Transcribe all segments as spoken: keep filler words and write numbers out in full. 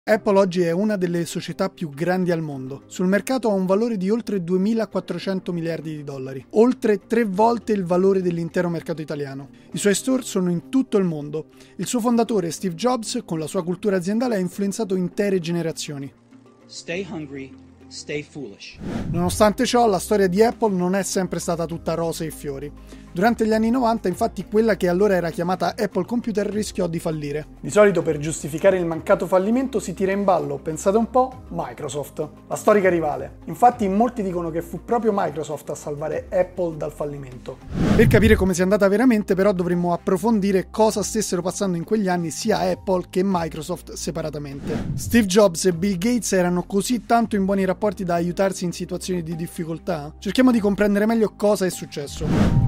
Apple oggi è una delle società più grandi al mondo. Sul mercato ha un valore di oltre duemilaquattrocento miliardi di dollari, oltre tre volte il valore dell'intero mercato italiano. I suoi store sono in tutto il mondo. Il suo fondatore, Steve Jobs, con la sua cultura aziendale ha influenzato intere generazioni. Stay hungry, stay foolish. Nonostante ciò, la storia di Apple non è sempre stata tutta rose e fiori. Durante gli anni novanta, infatti, quella che allora era chiamata Apple Computer rischiò di fallire. Di solito, per giustificare il mancato fallimento, si tira in ballo, pensate un po', Microsoft, la storica rivale. Infatti, molti dicono che fu proprio Microsoft a salvare Apple dal fallimento. Per capire come sia andata veramente, però, dovremmo approfondire cosa stessero passando in quegli anni sia Apple che Microsoft separatamente. Steve Jobs e Bill Gates erano così tanto in buoni rapporti da aiutarsi in situazioni di difficoltà? Cerchiamo di comprendere meglio cosa è successo.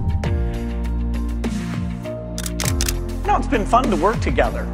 No, it's been fun to work together.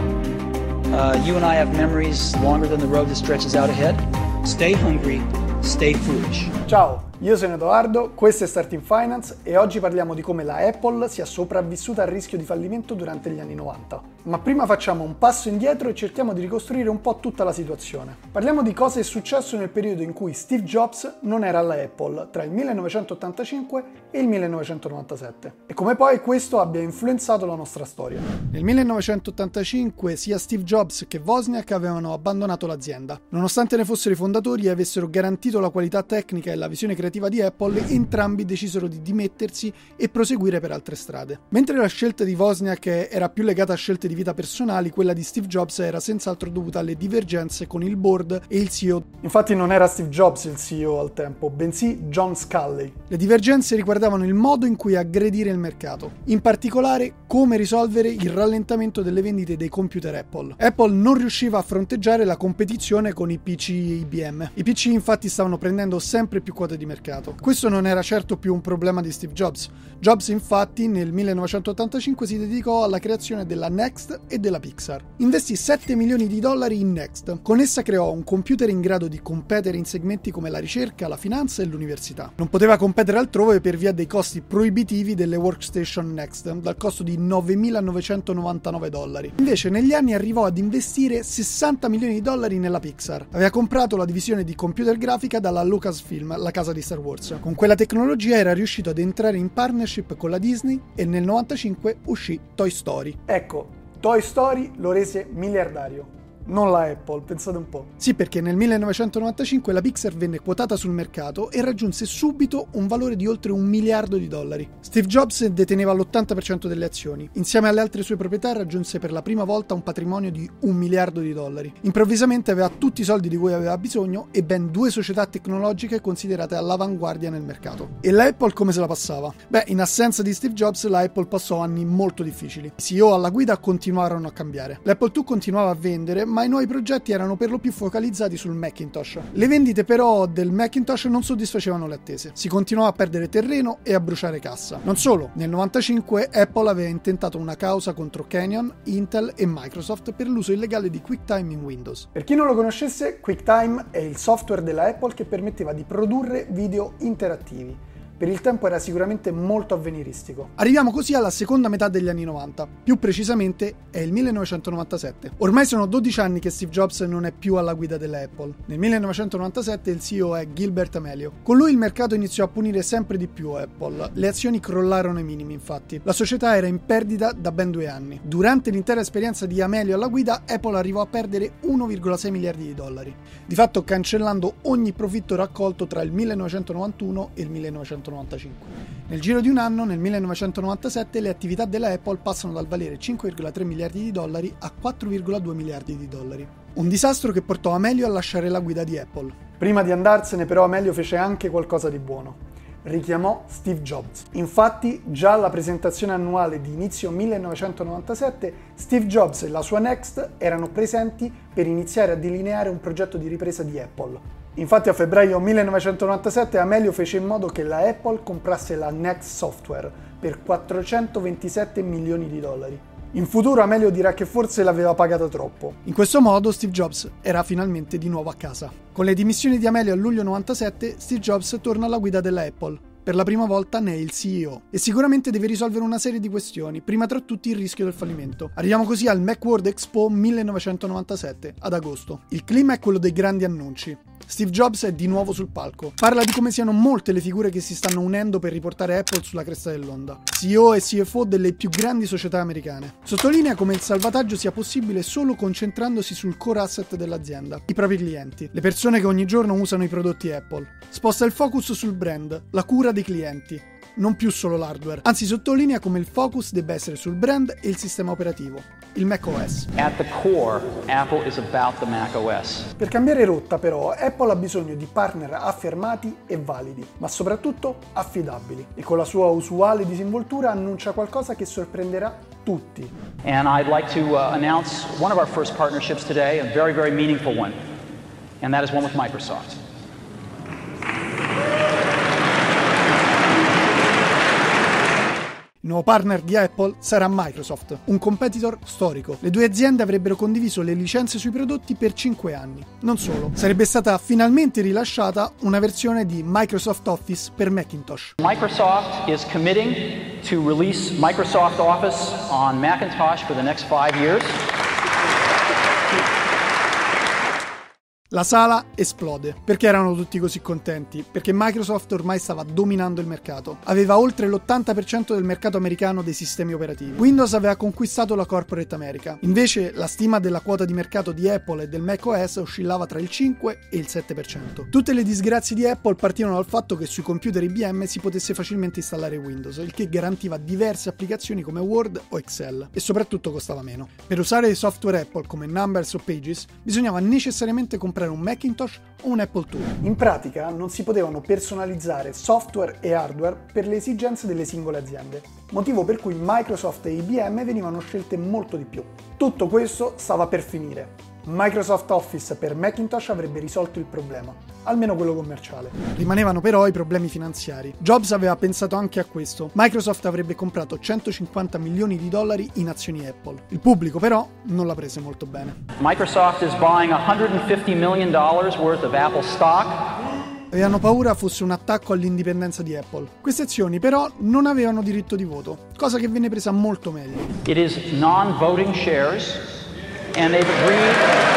Uh, you and I have memories longer than the road that stretches out ahead. Stay hungry, stay foolish. Ciao, io sono Edoardo, questo è Starting Finance e oggi parliamo di come la Apple sia sopravvissuta al rischio di fallimento durante gli anni novanta. Ma prima facciamo un passo indietro e cerchiamo di ricostruire un po' tutta la situazione. Parliamo di cosa è successo nel periodo in cui Steve Jobs non era alla Apple, tra il millenovecentottantacinque e il millenovecentonovantasette, e come poi questo abbia influenzato la nostra storia. Nel millenovecentottantacinque sia Steve Jobs che Wozniak avevano abbandonato l'azienda. Nonostante ne fossero i fondatori e avessero garantito la qualità tecnica e la visione creativa di Apple, entrambi decisero di dimettersi e proseguire per altre strade. Mentre la scelta di Wozniak era più legata a scelte di vita personali, quella di Steve Jobs era senz'altro dovuta alle divergenze con il board e il C E O. Infatti non era Steve Jobs il C E O al tempo, bensì John Sculley. Le divergenze riguardavano il modo in cui aggredire il mercato, in particolare come risolvere il rallentamento delle vendite dei computer Apple. Apple non riusciva a fronteggiare la competizione con i P C I B M. I P C infatti stavano prendendo sempre più quote di mercato. Questo non era certo più un problema di Steve Jobs. Jobs infatti nel millenovecentottantacinque si dedicò alla creazione della Next e della Pixar. Investì sette milioni di dollari in Next. Con essa creò un computer in grado di competere in segmenti come la ricerca, la finanza e l'università. Non poteva competere altrove per via dei costi proibitivi delle workstation Next, dal costo di novemilanovecentonovantanove dollari. Invece negli anni arrivò ad investire sessanta milioni di dollari nella Pixar. Aveva comprato la divisione di computer grafica dalla Lucasfilm, la casa di Star Wars. Con quella tecnologia era riuscito ad entrare in partnership con la Disney e nel novantacinque uscì Toy Story. Ecco, Toy Story lo rese miliardario. Non la Apple, pensate un po'. Sì, perché nel millenovecentonovantacinque la Pixar venne quotata sul mercato e raggiunse subito un valore di oltre un miliardo di dollari. Steve Jobs deteneva l'ottanta per cento delle azioni. Insieme alle altre sue proprietà raggiunse per la prima volta un patrimonio di un miliardo di dollari. Improvvisamente aveva tutti i soldi di cui aveva bisogno e ben due società tecnologiche considerate all'avanguardia nel mercato. E la Apple come se la passava? Beh, in assenza di Steve Jobs la Apple passò anni molto difficili. I C E O alla guida continuarono a cambiare. L'Apple due continuava a vendere, ma i nuovi progetti erano per lo più focalizzati sul Macintosh. Le vendite però del Macintosh non soddisfacevano le attese. Si continuava a perdere terreno e a bruciare cassa. Non solo, nel novantacinque Apple aveva intentato una causa contro Canyon, Intel e Microsoft per l'uso illegale di QuickTime in Windows. Per chi non lo conoscesse, QuickTime è il software della Apple che permetteva di produrre video interattivi. Per il tempo era sicuramente molto avveniristico. Arriviamo così alla seconda metà degli anni novanta, più precisamente è il millenovecentonovantasette. Ormai sono dodici anni che Steve Jobs non è più alla guida della Apple. Nel millenovecentonovantasette il C E O è Gilbert Amelio. Con lui il mercato iniziò a punire sempre di più Apple. Le azioni crollarono ai minimi, infatti. La società era in perdita da ben due anni. Durante l'intera esperienza di Amelio alla guida, Apple arrivò a perdere uno virgola sei miliardi di dollari, di fatto cancellando ogni profitto raccolto tra il millenovecentonovantuno e il millenovecentonovantacinque. Nel giro di un anno, nel millenovecentonovantasette, le attività della Apple passano dal valere cinque virgola tre miliardi di dollari a quattro virgola due miliardi di dollari. Un disastro che portò Amelio a lasciare la guida di Apple. Prima di andarsene, però, Amelio fece anche qualcosa di buono. Richiamò Steve Jobs. Infatti, già alla presentazione annuale di inizio millenovecentonovantasette, Steve Jobs e la sua Next erano presenti per iniziare a delineare un progetto di ripresa di Apple. Infatti a febbraio millenovecentonovantasette Amelio fece in modo che la Apple comprasse la Next Software per quattrocentoventisette milioni di dollari. In futuro Amelio dirà che forse l'aveva pagata troppo. In questo modo Steve Jobs era finalmente di nuovo a casa. Con le dimissioni di Amelio a luglio novantasette, Steve Jobs torna alla guida della Apple. Per la prima volta ne è il C E O e sicuramente deve risolvere una serie di questioni, prima tra tutti il rischio del fallimento. Arriviamo così al Macworld Expo millenovecentonovantasette, ad agosto. Il clima è quello dei grandi annunci. Steve Jobs è di nuovo sul palco. Parla di come siano molte le figure che si stanno unendo per riportare Apple sulla cresta dell'onda. C E O e C F O delle più grandi società americane. Sottolinea come il salvataggio sia possibile solo concentrandosi sul core asset dell'azienda, i propri clienti, le persone che ogni giorno usano i prodotti Apple. Sposta il focus sul brand, la cura dei clienti, non più solo l'hardware. Anzi, sottolinea come il focus debba essere sul brand e il sistema operativo, il macOS. At the core, Apple is about the macOS. Per cambiare rotta, però, Apple ha bisogno di partner affermati e validi, ma soprattutto affidabili. E con la sua usuale disinvoltura annuncia qualcosa che sorprenderà tutti. And I'd like to uh, announce one of our first partnerships today, a very, very meaningful one, and that is one with Microsoft. Il nuovo partner di Apple sarà Microsoft, un competitor storico. Le due aziende avrebbero condiviso le licenze sui prodotti per cinque anni. Non solo, sarebbe stata finalmente rilasciata una versione di Microsoft Office per Macintosh. Microsoft is committing to release Microsoft Office on Macintosh for the next five years. La sala esplode. Perché erano tutti così contenti? Perché Microsoft ormai stava dominando il mercato. Aveva oltre l'ottanta per cento del mercato americano dei sistemi operativi. Windows aveva conquistato la Corporate America. Invece la stima della quota di mercato di Apple e del macOS oscillava tra il cinque e il sette per cento. Tutte le disgrazie di Apple partivano dal fatto che sui computer I B M si potesse facilmente installare Windows, il che garantiva diverse applicazioni come Word o Excel, e soprattutto costava meno. Per usare i software Apple come Numbers o Pages bisognava necessariamente comprare un Macintosh o un Apple due. In pratica non si potevano personalizzare software e hardware per le esigenze delle singole aziende, motivo per cui Microsoft e I B M venivano scelte molto di più. Tutto questo stava per finire. Microsoft Office per Macintosh avrebbe risolto il problema, almeno quello commerciale. Rimanevano però i problemi finanziari. Jobs aveva pensato anche a questo. Microsoft avrebbe comprato centocinquanta milioni di dollari in azioni Apple. Il pubblico però non la prese molto bene. Microsoft is buying one hundred fifty million dollars worth of Apple stock. Avevano paura fosse un attacco all'indipendenza di Apple. Queste azioni però non avevano diritto di voto, cosa che venne presa molto meglio. It is non-voting shares. And they've agreed.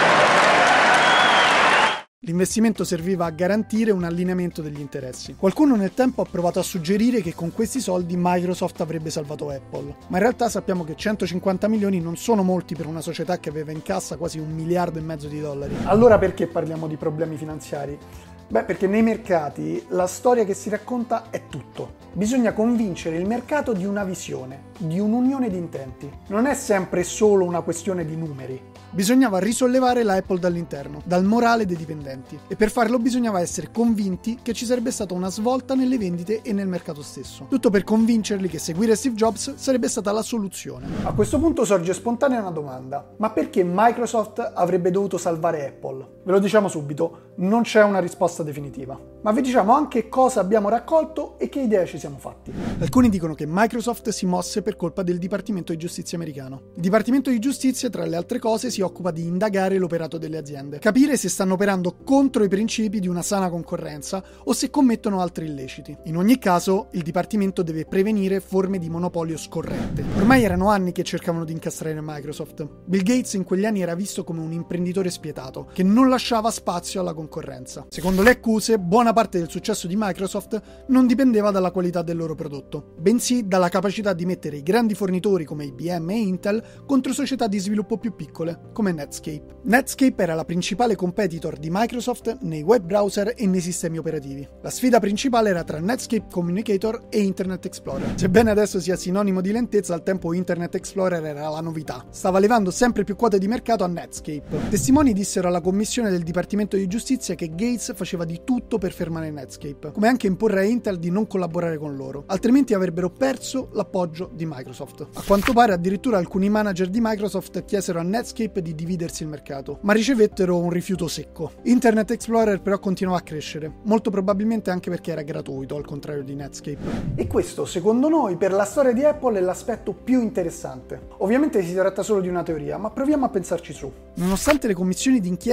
L'investimento serviva a garantire un allineamento degli interessi. Qualcuno nel tempo ha provato a suggerire che con questi soldi Microsoft avrebbe salvato Apple, ma in realtà sappiamo che centocinquanta milioni non sono molti per una società che aveva in cassa quasi un miliardo e mezzo di dollari. Allora perché parliamo di problemi finanziari? Beh, perché nei mercati la storia che si racconta è tutto. Bisogna convincere il mercato di una visione, di un'unione di intenti. Non è sempre solo una questione di numeri. Bisognava risollevare la Apple dall'interno, dal morale dei dipendenti, e per farlo bisognava essere convinti che ci sarebbe stata una svolta nelle vendite e nel mercato stesso. Tutto per convincerli che seguire Steve Jobs sarebbe stata la soluzione. A questo punto sorge spontanea una domanda: ma perché Microsoft avrebbe dovuto salvare Apple? Ve lo diciamo subito, non c'è una risposta definitiva, ma vi diciamo anche cosa abbiamo raccolto e che idee ci siamo fatti. Alcuni dicono che Microsoft si mosse per colpa del Dipartimento di Giustizia americano. Il Dipartimento di Giustizia, tra le altre cose, si occupa di indagare l'operato delle aziende, capire se stanno operando contro i principi di una sana concorrenza o se commettono altri illeciti. In ogni caso, il Dipartimento deve prevenire forme di monopolio scorrette. Ormai erano anni che cercavano di incastrare Microsoft. Bill Gates in quegli anni era visto come un imprenditore spietato, che non lasciava spazio alla concorrenza. Secondo le accuse, buona parte del successo di Microsoft non dipendeva dalla qualità del loro prodotto, bensì dalla capacità di mettere i grandi fornitori come I B M e Intel contro società di sviluppo più piccole, come Netscape. Netscape era la principale competitor di Microsoft nei web browser e nei sistemi operativi. La sfida principale era tra Netscape Communicator e Internet Explorer. Sebbene adesso sia sinonimo di lentezza, al tempo Internet Explorer era la novità. Stava levando sempre più quote di mercato a Netscape. Testimoni dissero alla commissione del Dipartimento di Giustizia che Gates faceva di tutto per fermare Netscape, come anche imporre a Intel di non collaborare con loro, altrimenti avrebbero perso l'appoggio di Microsoft. A quanto pare addirittura alcuni manager di Microsoft chiesero a Netscape di dividersi il mercato, ma ricevettero un rifiuto secco. Internet Explorer però continuava a crescere, molto probabilmente anche perché era gratuito, al contrario di Netscape. E questo, secondo noi, per la storia di Apple è l'aspetto più interessante. Ovviamente si tratta solo di una teoria, ma proviamo a pensarci su. Nonostante le commissioni d'inchiesta e le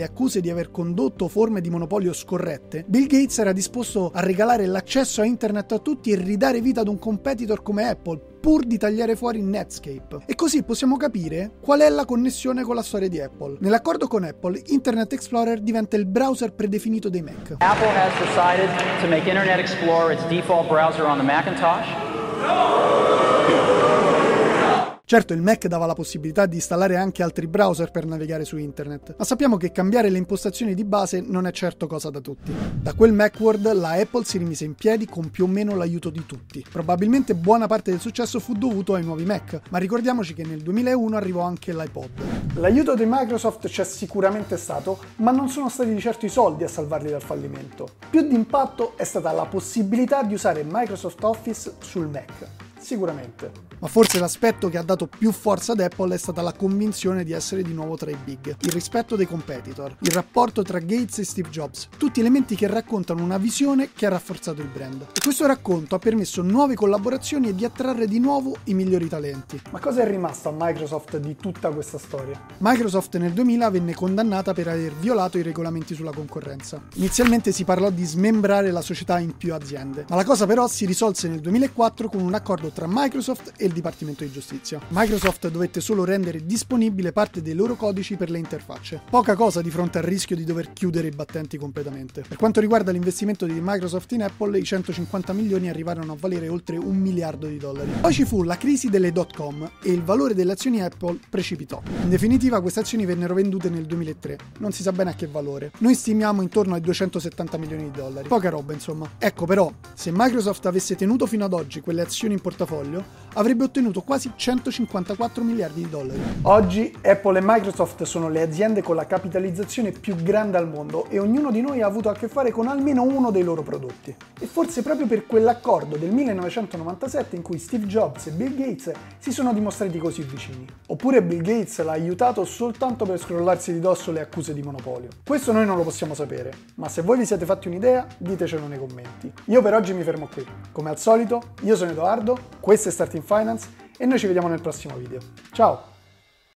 le accuse di aver condotto forme di monopolio scorrette, Bill Gates era disposto a regalare l'accesso a internet a tutti e ridare vita ad un competitor come Apple, pur di tagliare fuori Netscape. E così possiamo capire qual è la connessione con la storia di Apple. Nell'accordo con Apple, Internet Explorer diventa il browser predefinito dei Mac. Apple has decided to make Internet Explorer its default browser on the Macintosh. Certo, il Mac dava la possibilità di installare anche altri browser per navigare su internet, ma sappiamo che cambiare le impostazioni di base non è certo cosa da tutti. Da quel Macworld la Apple si rimise in piedi con più o meno l'aiuto di tutti. Probabilmente buona parte del successo fu dovuto ai nuovi Mac, ma ricordiamoci che nel duemilauno arrivò anche l'iPod. L'aiuto di Microsoft c'è sicuramente stato, ma non sono stati di certo i soldi a salvarli dal fallimento. Più d'impatto è stata la possibilità di usare Microsoft Office sul Mac. Sicuramente. Ma forse l'aspetto che ha dato più forza ad Apple è stata la convinzione di essere di nuovo tra i big, il rispetto dei competitor, il rapporto tra Gates e Steve Jobs, tutti elementi che raccontano una visione che ha rafforzato il brand. E questo racconto ha permesso nuove collaborazioni e di attrarre di nuovo i migliori talenti. Ma cosa è rimasto a Microsoft di tutta questa storia? Microsoft nel duemila venne condannata per aver violato i regolamenti sulla concorrenza. Inizialmente si parlò di smembrare la società in più aziende, ma la cosa però si risolse nel duemilaquattro con un accordo tra Microsoft e il Dipartimento di Giustizia. Microsoft dovette solo rendere disponibile parte dei loro codici per le interfacce. Poca cosa di fronte al rischio di dover chiudere i battenti completamente. Per quanto riguarda l'investimento di Microsoft in Apple, i centocinquanta milioni arrivarono a valere oltre un miliardo di dollari. Poi ci fu la crisi delle dot com e il valore delle azioni Apple precipitò. In definitiva, queste azioni vennero vendute nel duemilatré. Non si sa bene a che valore. Noi stimiamo intorno ai duecentosettanta milioni di dollari. Poca roba, insomma. Ecco però, se Microsoft avesse tenuto fino ad oggi quelle azioni in portafoglio, avrebbe ottenuto quasi centocinquantaquattro miliardi di dollari. Oggi Apple e Microsoft sono le aziende con la capitalizzazione più grande al mondo e ognuno di noi ha avuto a che fare con almeno uno dei loro prodotti. E forse proprio per quell'accordo del millenovecentonovantasette in cui Steve Jobs e Bill Gates si sono dimostrati così vicini. Oppure Bill Gates l'ha aiutato soltanto per scrollarsi di dosso le accuse di monopolio. Questo noi non lo possiamo sapere, ma se voi vi siete fatti un'idea, ditecelo nei commenti. Io per oggi mi fermo qui. Come al solito, io sono Edoardo, questo è Starting Finance e noi ci vediamo nel prossimo video. Ciao!